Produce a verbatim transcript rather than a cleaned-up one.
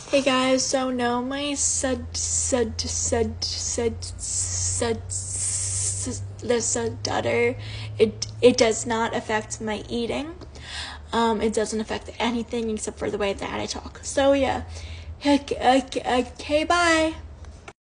Hey guys, so no, my sud sud sud sud sud the stutter, it it does not affect my eating. Um, it doesn't affect anything except for the way that I talk. So yeah, okay, okay, bye.